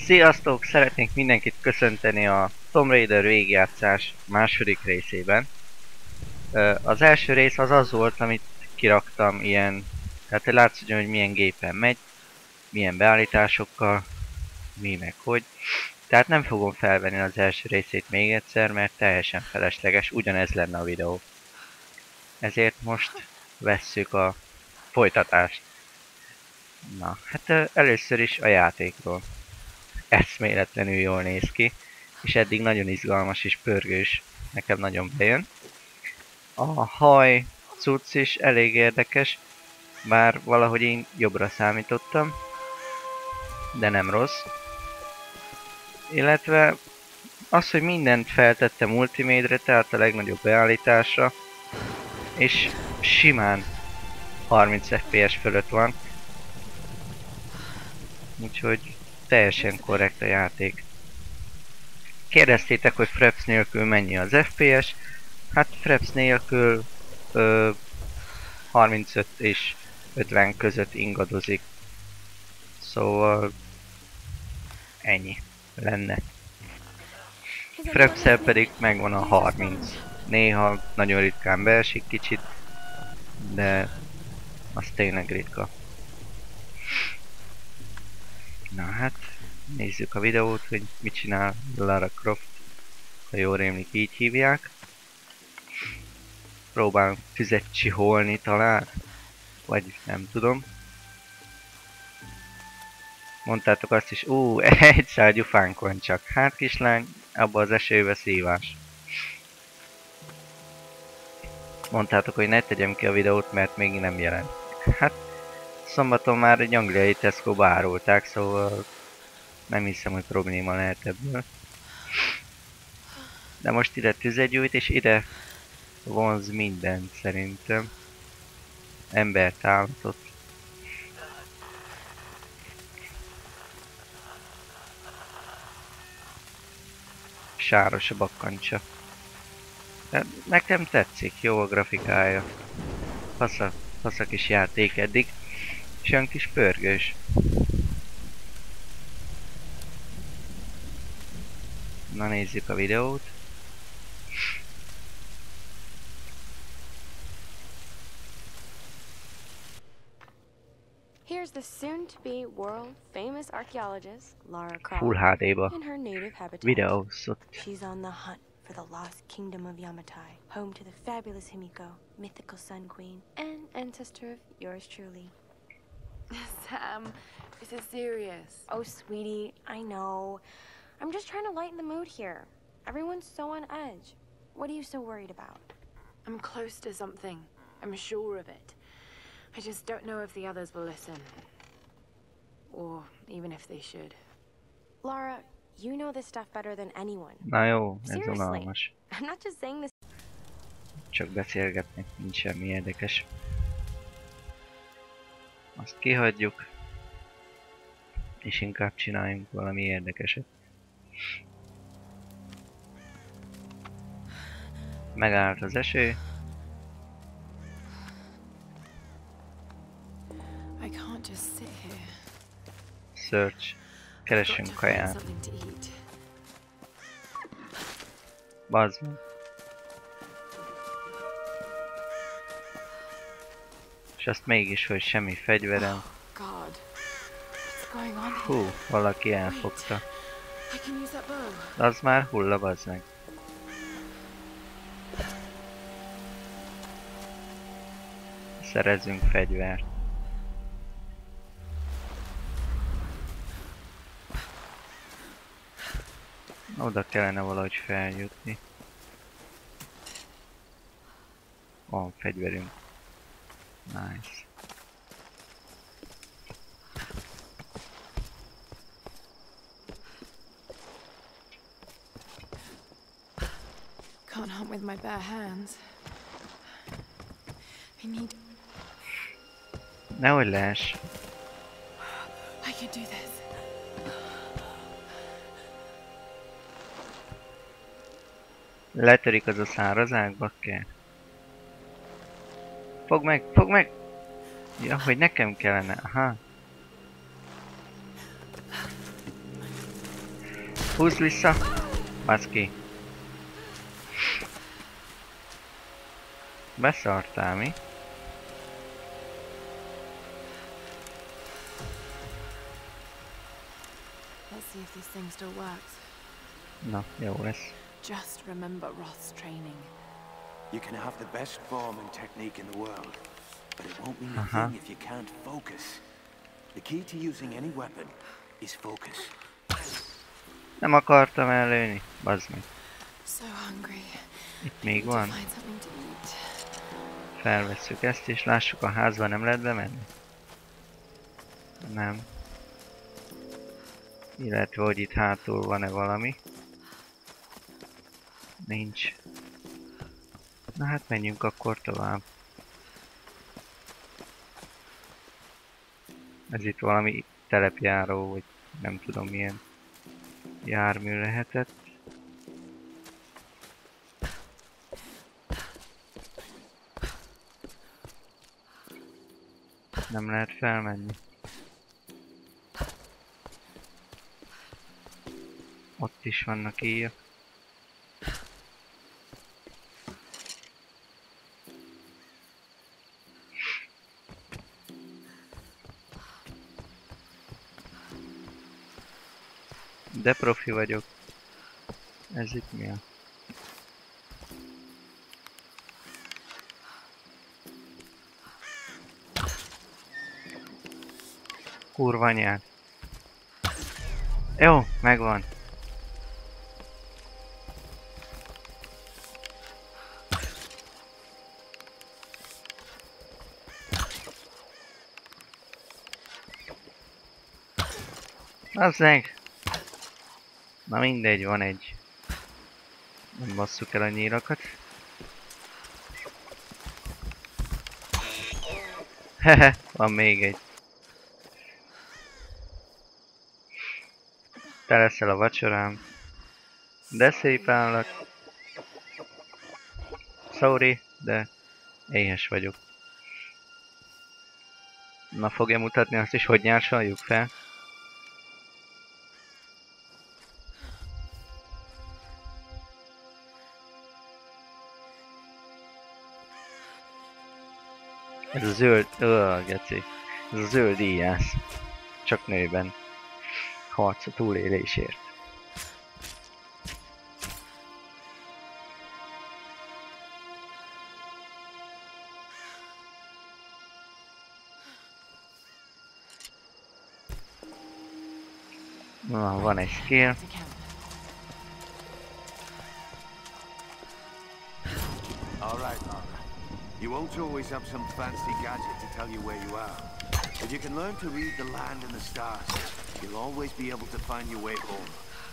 Sziasztok! Szeretnék mindenkit köszönteni a Tomb Raider végigjátszás második részében. Az első rész az volt, amit kiraktam ilyen, tehát látszódjon, hogy milyen gépen megy, milyen beállításokkal, mi meg hogy. Tehát nem fogom felvenni az első részét még egyszer, mert teljesen felesleges, ugyanez lenne a videó. Ezért most vesszük a folytatást. Na, hát először is a játékról. Eszméletlenül jól néz ki, és eddig nagyon izgalmas és pörgős, nekem nagyon bejön. A haj cucc is elég érdekes, bár valahogy én jobbra számítottam, de nem rossz. Illetve az, hogy mindent feltettem Ultimate-re, tehát a legnagyobb beállításra, és simán 30 FPS fölött van, úgyhogy teljesen korrekt a játék. Kérdeztétek, hogy fraps nélkül mennyi az FPS? Hát fraps nélkül 35 és 50 között ingadozik. Szóval ennyi lenne. Frapszel pedig megvan a 30. Néha nagyon ritkán beesik kicsit, de az tényleg ritka. Na hát, nézzük a videót, hogy mit csinál Lara Croft, ha jól rémlik így hívják. Próbálunk tüzet csiholni talán, vagy nem tudom. Mondtátok azt is, egy szál gyufánk van csak. Hát kislány, abba az esőbe szívás. Mondtátok, hogy ne tegyem ki a videót, mert még nem jelent. Hát, szombaton már egy angliai Tesco-ba árulták, szóval nem hiszem, hogy probléma lehet ebből. De most ide tüzet gyújt, és ide vonz mindent szerintem. Embert, állatot. Sáros a bakkancsa. De nekem tetszik, jó a grafikája. Fasza kis játék eddig. És olyan kis pörgős. Na nézzük a videót. Here's the soon-to-be world-famous archaeologist, Lara Full Croft, HD-ba in her native habitat. videózott. She's on the hunt for the lost kingdom of Yamatai, home to the fabulous Himiko, mythical Sun Queen, and ancestor of yours truly. Sam, is it serious? Oh, sweetie, I know. I'm just trying to lighten the mood here. Everyone's so on edge. What are you so worried about? I'm close to something. I'm sure of it. I just don't know if the others will listen. Or even if they should. Lara, you know this stuff better than anyone. Na jó, ez Seriously. unalmas. I'm not just saying this. Csak beszélgetnek, nincs semmi érdekes. Azt kihagyjuk. És inkább csináljunk valami érdekeset. Megállt az eső. I can't just sit here. Search. Got Keressünk to find kaját. something to eat. Bazd meg. És azt mégis, hogy semmi fegyverem. God, what's going on here? Hú, valaki elfogta. I can use that bow. De az már hulla, bazd meg. Szerezzünk fegyvert. Oda kellene valahogy feljutni. Van fegyverünk. Nice. Can't hunt with my bare hands. I need... Nehogy leess. I can do this. Letörik az a szárazág, bakker. Fogd meg, fogd meg! Ja, hogy nekem kellene, aha. Húzd vissza! Baszki. Beszartál mi? Let's see if this thing still works. Na, jó lesz. Just remember Roth's training. You can have the best form and technique in the world, but it won't mean a Uh-huh. thing if you can't focus. The key to using any weapon is focus. Nem akartam ellőni. Bazd meg. So hungry. Itt még Need to van. find something to eat. Felvesszük ezt és lássuk, a házba nem lehet bemenni. Nem. Illetve, hogy itt hátul van-e valami. Nincs. Na hát menjünk akkor tovább. Ez itt valami telepjáró, vagy nem tudom milyen jármű lehetett. Nem lehet felmenni. Ott is vannak éjjel. De profi vagyok. Ez itt mi a? Kurva anyád. Jó, megvan. Azzeg. Na mindegy, van egy. Nem basszuk el a nyírakat. Hehe, van még egy. Te leszel a vacsorám. De szép állak. Sorry, de éhes vagyok. Na, fogja mutatni azt is, hogy nyársaljuk fel? Ez a zöld... geci. Ez a zöld íjász. Csak nőben. Harc a túlélésért. Na, van egy skill. To camp. All right, Mara. You won't always have some fancy gadget to tell you where you are. If you can learn to read the land and the stars, you'll always be able to find your way home.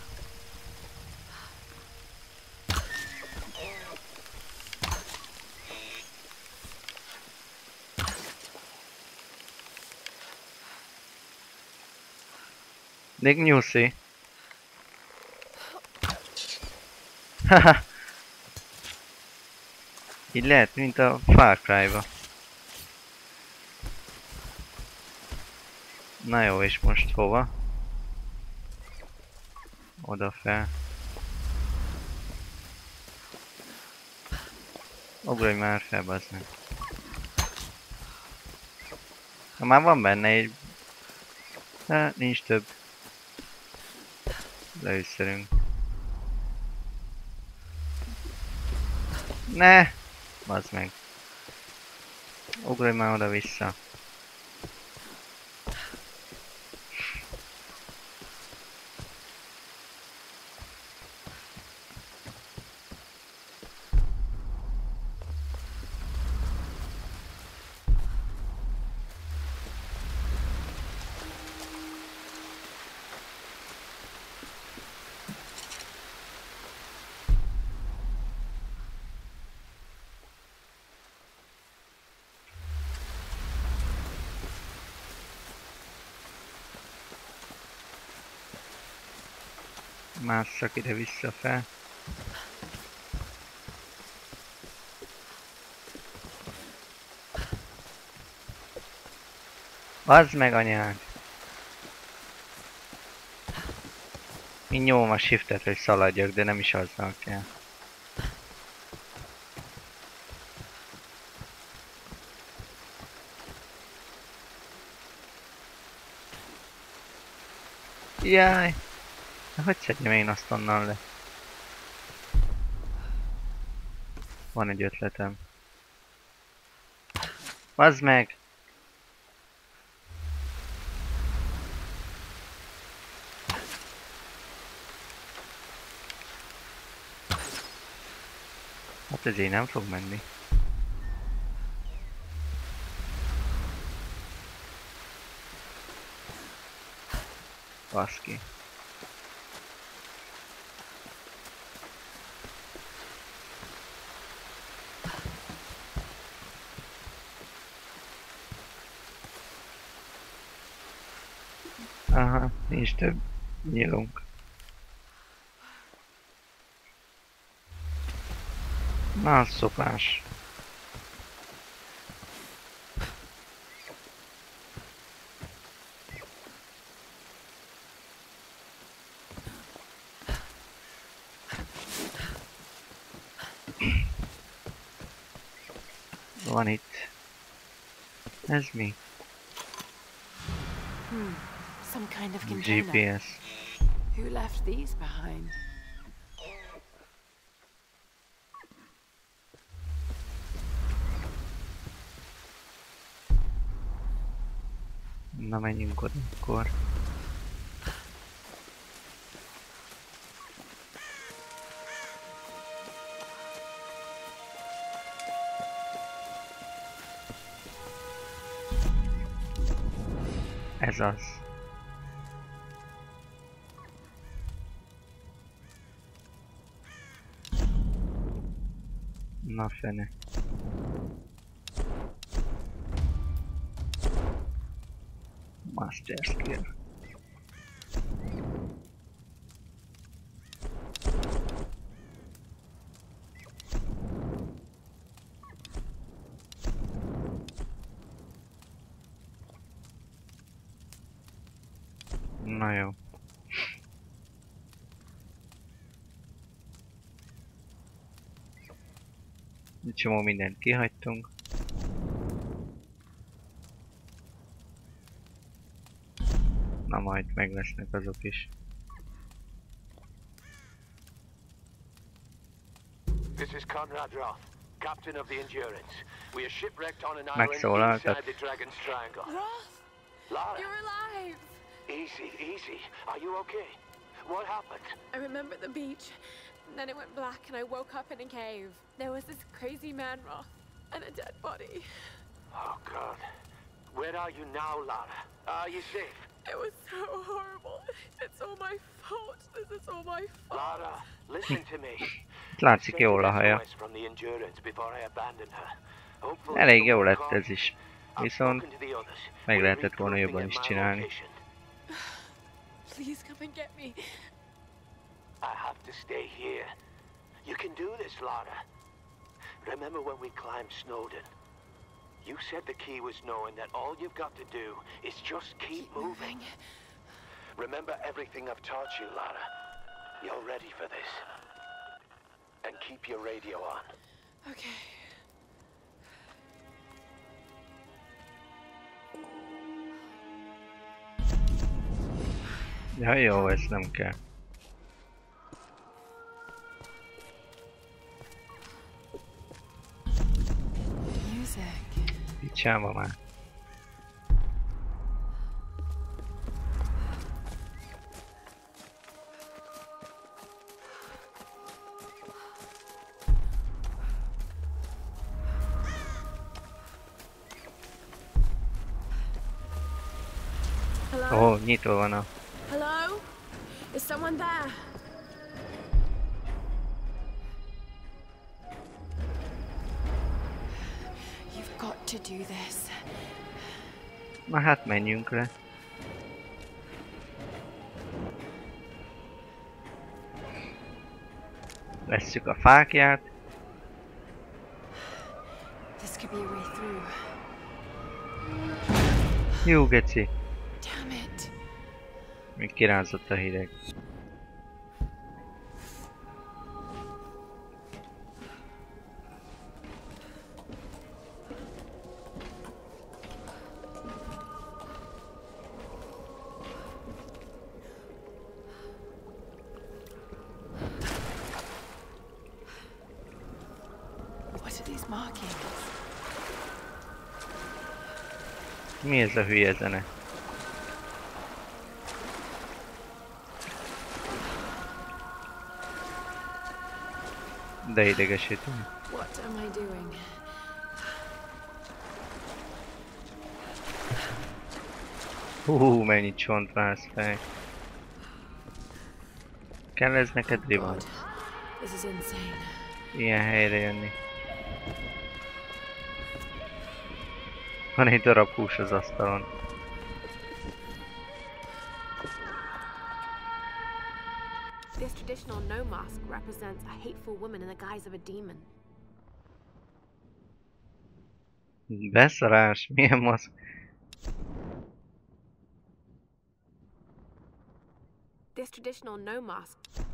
Nick nyuszi. Haha. Így lehet, mint a Far Cry-ba. Na jó, és most hova? Oda fel. Ugorj már fel, bazd meg. Na, már van benne egy... Hát, nincs több. Leüsszerünk. Ne! Bazd meg. Ugorj már oda-vissza. Másszak ide vissza fel. Bazd meg anyád! Én nyomom a shiftet, hogy szaladjak, de nem is azzal kell. Jaj! Na, hogy szedjem én azt onnan le? Van egy ötletem. Bazd meg! Hát ez így nem fog menni. Baszki. Aha, nincs több nyílunk. Na, szopás. Van itt. Ez mi? Some kind of container. GPS. Who left these behind? Na, menjünk oda akkor. Ez az. Na fene. Master skill. Na jó. Egy csomó mindent kihagytunk. Na majd meg lesznek azok is. This is Conrad Roth, captain of the Endurance. We are shipwrecked on an island Megszólaltak. inside the Dragon's Triangle. Roth! Lara, You're alive! easy, easy. Are you okay? What happened? I remember the beach. Then it went black and I woke up in a cave. There was this crazy man, Roth, and a dead body. Oh, God. Where are you now, Lara? Are you safe? It was so horrible. It's all my fault. This is all my fault. Lara, listen to me. Látszik jól a haja. From the Endurance before I abandoned her. Hopefully Elég jó someone lett called. ez is. I've Viszont spoken to the others. meg We're lehetett volna regrouping jobban at is my csinálni. location. Please come and get me. I have to stay here. You can do this, Lara. Remember when we climbed Snowden? You said the key was knowing that all you've got to do is just keep moving. Remember everything I've taught you, Lara. You're ready for this. And keep your radio on. Okay. Ja, jó, ez nem kell. Music. Picsába már. Hello? Ó, nyitva van a... Hello? Is someone there? You've got to do this. Na hát menjünk le. Vesszük a fákját. This could be a way through. Jó, geci. Damn it. Még kirázott a hideg. markings. Mi ez a hülye zene? De idegesítő. What am I doing? Mennyi csontvászfej. Kell ez neked, Riva? God, this is insane. Ilyen helyre jönni. Van egy darab hús az asztalon. This traditional no mask represents a hateful woman in the guise of a demon. Beszarás, milyen maszk? This traditional no mask.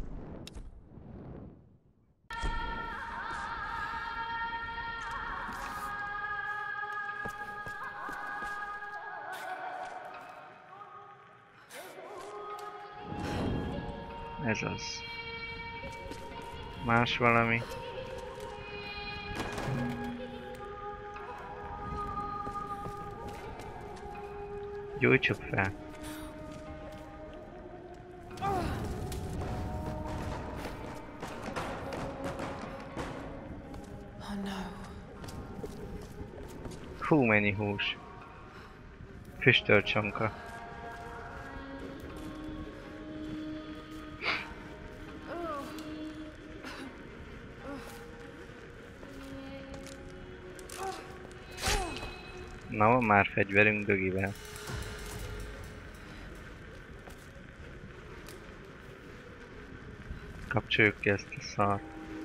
Ez az. Más valami. Gyújtsuk fel. Oh no. Hú, mennyi hús. Füstölcsonka. Na, van már fegyverünk dögivel. Kapcsoljuk ki ezt a szart.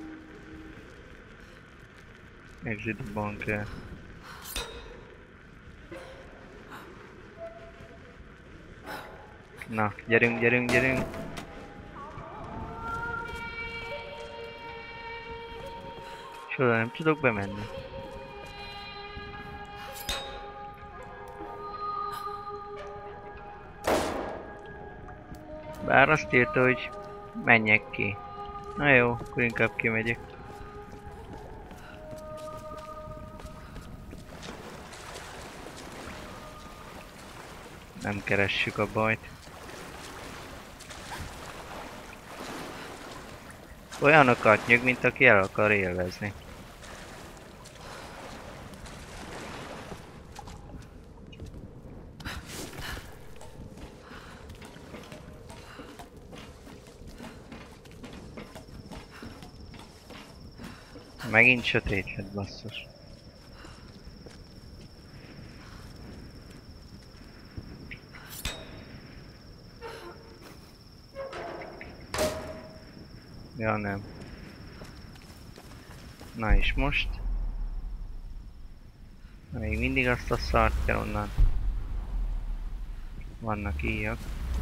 Exit bunker. Na, gyerünk, gyerünk, gyerünk! És oda nem tudok bemenni. Bár azt írta, hogy menjek ki. Na jó, akkor inkább kimegyek. Nem keressük a bajt. Olyanokat nyög, mint aki el akar élvezni. Megint sötét lett, basszus. Ja, nem. Na és most? Még mindig azt a szart kell onnan. Vannak íjak.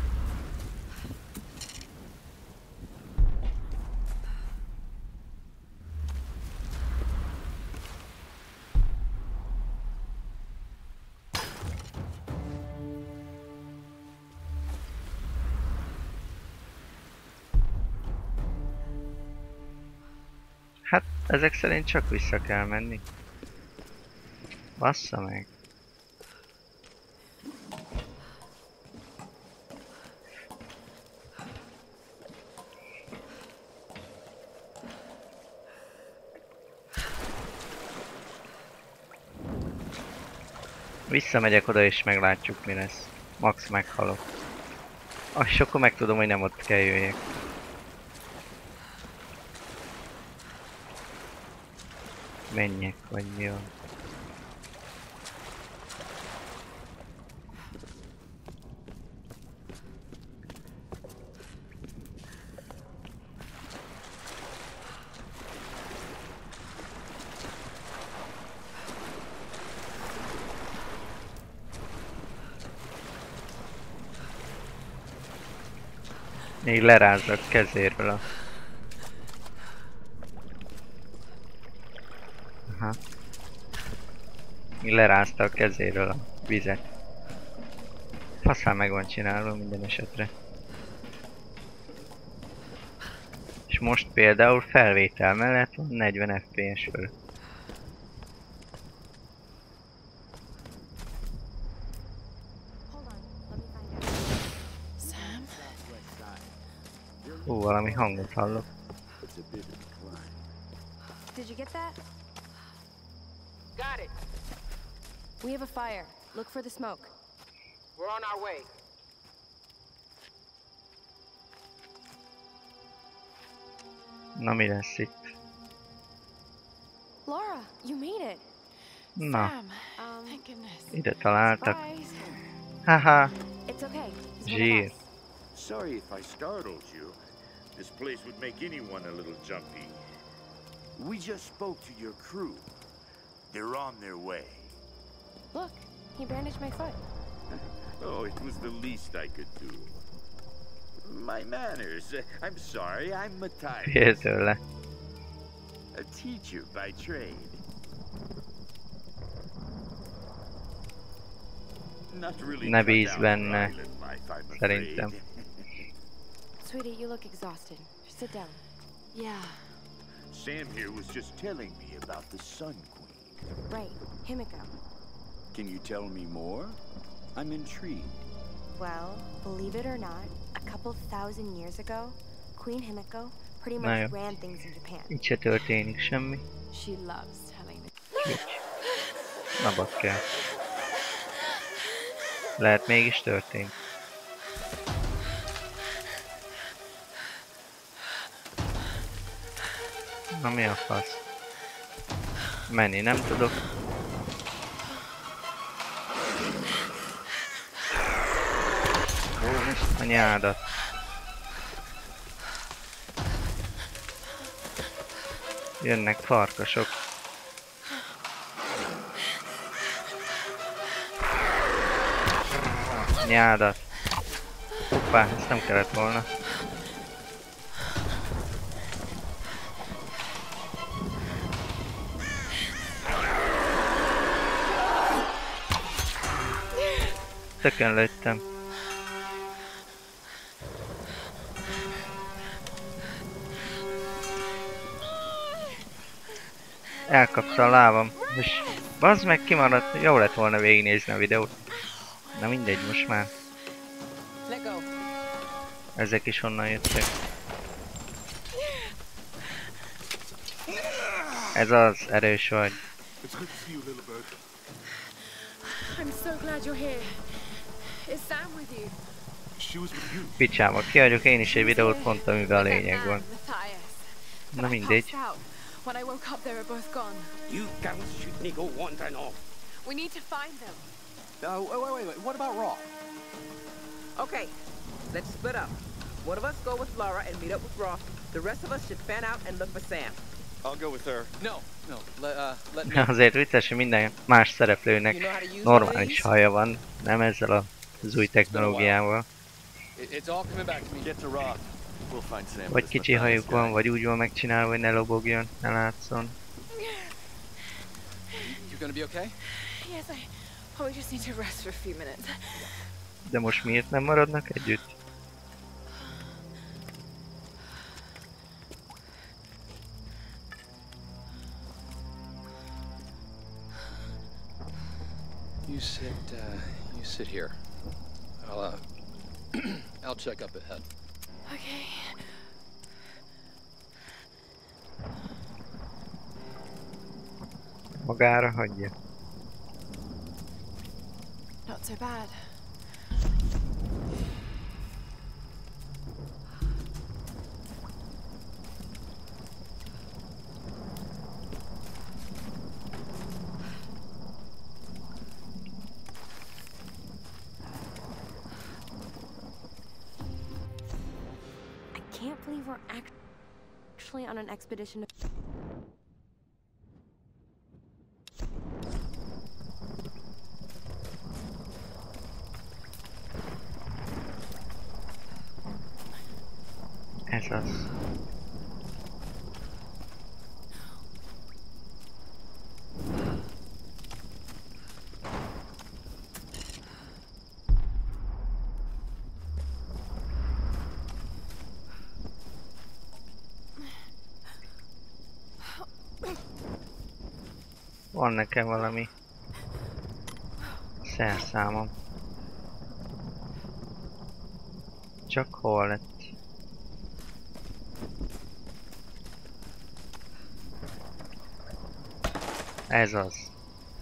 Hát, ezek szerint csak vissza kell menni. Bassza meg. Visszamegyek oda és meglátjuk, mi lesz. Max meghalok. És akkor megtudom, hogy nem ott kell jöjjek. Menjek, vagy mi van? Még lerázza a kezéről a... Aha. Még lerázta a kezéről a vizet. Faszán meg van csinálva minden esetre. És most például felvétel mellett van 40 FPS fölött. Valami hangot hallok. Did you get that? Got it. We have a fire. Look for the smoke. We're on our way. Na mi lesz itt? Laura, you made it. Na, Thank goodness. ide találtak. Surprise. Haha, It's okay. He's one of zsír. us. Sorry if I startled you. This place would make anyone a little jumpy. We just spoke to your crew. They're on their way. Look, he bandaged my foot. Oh, it was the least I could do. My manners. I'm sorry, I'm Matthias. Fél tőle. A teacher by trade. Not really Ne cut bízz out for benne, island life, I'm szerintem. afraid. Sweetie, you look exhausted. Sit down. Yeah. Sam here was just telling me about the Sun Queen. Right, Himiko. Can you tell me more? I'm intrigued. Well, believe it or not, a couple thousand years ago, Queen Himiko pretty Na much jó. ran things in Japan. Itt se történik semmi. She loves telling the Na bakker. Lehet mégis történt. Na mi a fasz? Menni nem tudok. A nyádat. Jönnek farkasok. Nyádat. Hoppá, ezt nem kellett volna. Tökön lőttem. Elkapta a lábam, és bazd meg kimaradt, jó lett volna végignézni a videót. Na mindegy, most már. Let go. Ezek is honnan jöttek. Ez az, erős vagy. It's good to see you, little bird. I'm so glad you're here. Is Sam with you? She was with you. Picsába, kiadjuk én is egy videót pont amiben a lényeg van. Matthias. Na mindegy. Passed out. When I woke up, they were both gone. You girls shouldn't go wandering off. We need to find them. Wait. What about Raw? Okay, let's split up. One of us go with Laura and meet up with Roth. The rest of us should fan out and look for Sam. I'll go with her. No. Let me. Azért vicces, hogy minden más szereplőnek You know how to use normális one haja van, nem ezzel az új technológiával. It's all coming back to me. Get to Raw. We'll find Sam. Vagy kicsi hajuk van, vagy úgy van megcsinálva, hogy ne lobogjon, ne látszon. You gonna be okay? Yes, we just need to rest for a few minutes. De most miért nem maradnak együtt? You sit here. I'll check up ahead. Okay. Magára hagyja. Not so bad. I can't believe we're actually on an expedition. Ez az. Van nekem valami szerszámom. Csak hol lett? Ez az.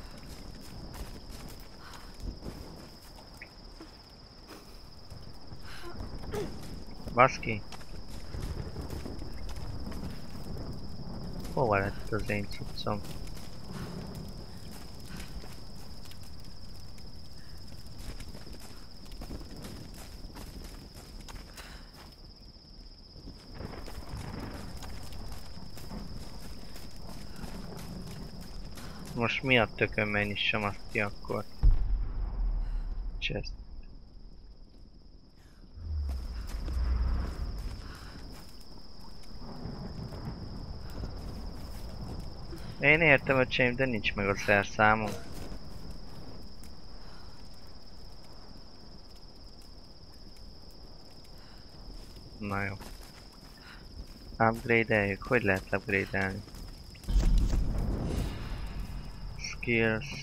Baszki. Hova lett az én cuccom? Most mi a tökömmel nyissam azt ki akkor? Chest. Én értem, öcsém, de nincs meg a szerszámom. Na jó. Upgrade-eljük? Hogy lehet upgrade-elni? Skills.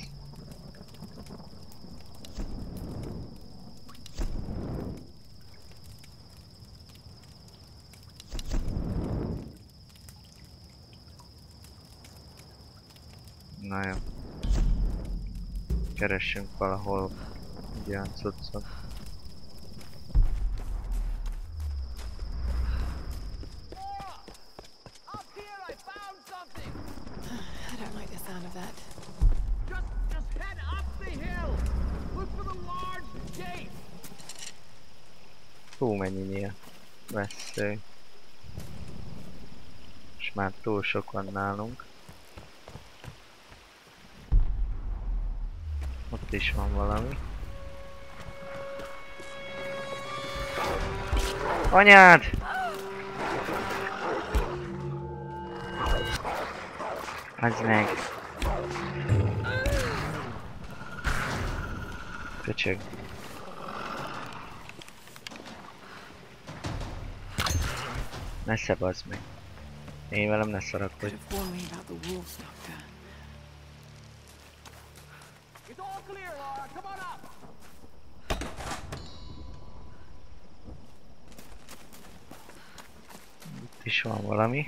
Na jó. Keressünk valahol ilyen cuccot. I don't like the sound of that. Just head up the hill. Look for the large gate. Hú, mennyi nyíl. Vesző. És már túl sok van nálunk. Ott is van valami. Anyád! Az meg. Köcsög. Messze bazd meg. Én velem ne szarakodj. It's all clear, Laura. Come on up. Itt is van valami.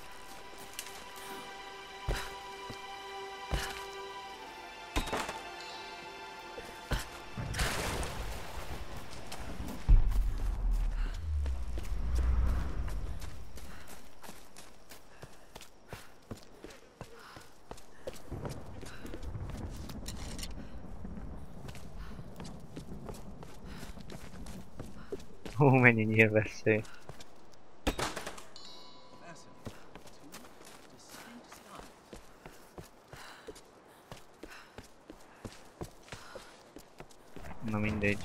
Hú, mennyi nyílvesző. Na mindegy.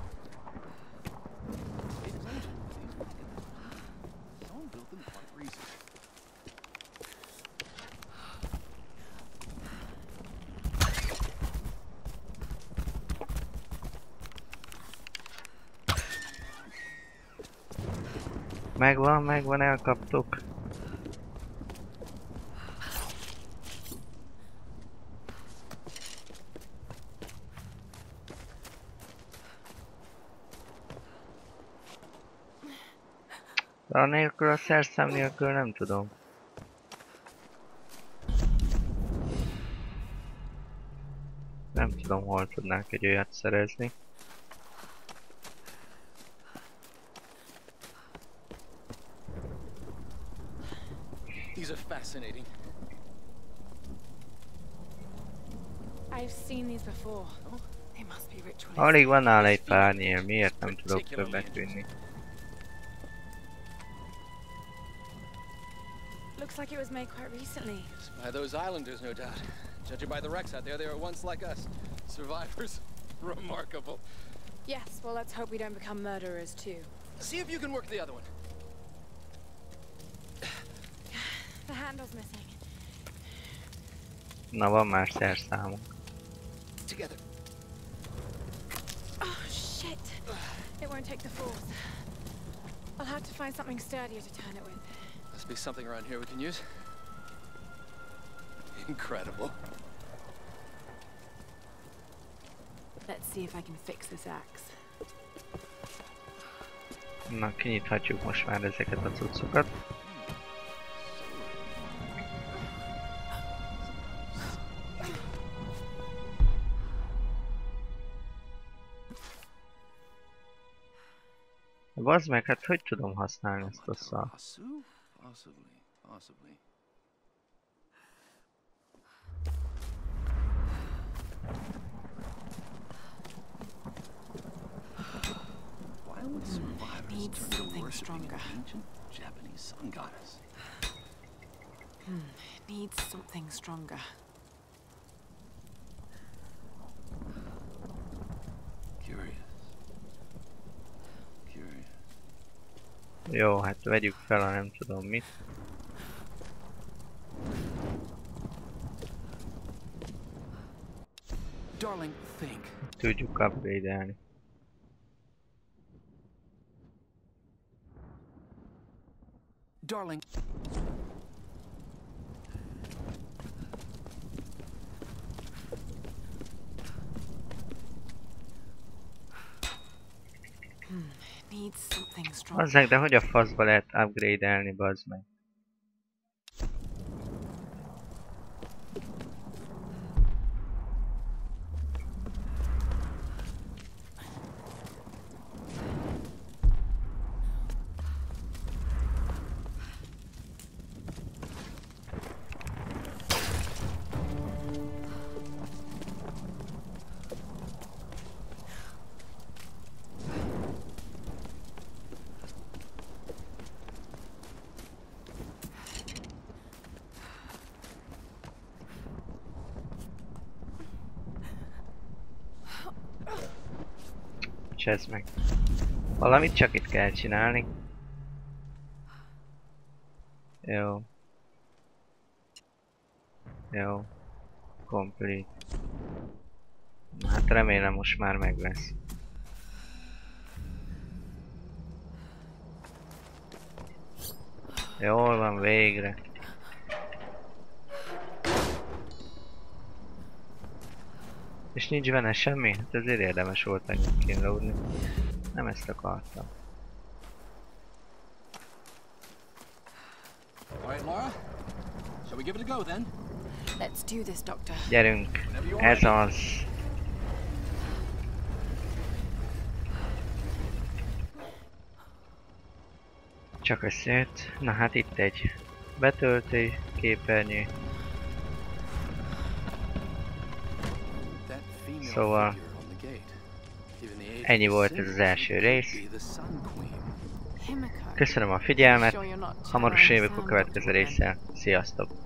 Megvan, elkaptuk. De anélkül a szerszám nélkül nem tudom. Nem tudom, hol tudnánk egy olyat szerezni. These are fascinating. I've seen these before. They must be ritualistic. Alig van nála egy pár nyíl, miért nem tudok többet vinni? Looks like it was made quite recently. By those islanders, no doubt. Judging by the wrecks out there, they were once like us. Survivors. Remarkable. Yes, well, let's hope we don't become murderers too. See if you can work the other one. The handle's missing. Na, van már szerszámunk. Together. Oh, shit. It won't take the force. I'll have to find something sturdier to turn it with. Must be something around here we can use. Incredible. Let's see if I can fix this axe. Na, kinyithatjuk most már ezeket a cuccokat. Bazd meg, hát hogy tudom használni ezt a szart? Possibly. Why would survivors turn to worshiping an ancient Japanese sun goddess? Needs something stronger. Curious. Jó, hát vegyük fel a nem tudom mit. Darling, think. Tudjuk upgrade-elni. Darling. Needs something stronger. Azzák, de hogy a faszba lehet upgrade-elni, bazd meg? Ez meg. Valamit csak itt kell csinálni. Jó. Jó. Complete. Hát remélem most már meg lesz. Jól van, végre. És nincs benne semmi? Hát ezért érdemes volt ennyit kínlódni. Nem ezt akartam. Alright, Lara. Shall we give it a go then? Let's do this, Doctor. Gyerünk! Ez az! Csak összejött. Na hát itt egy betöltő képernyő. Szóval ennyi volt ez az első rész. Köszönöm a figyelmet, hamarosan jövök a következő résszel. Sziasztok!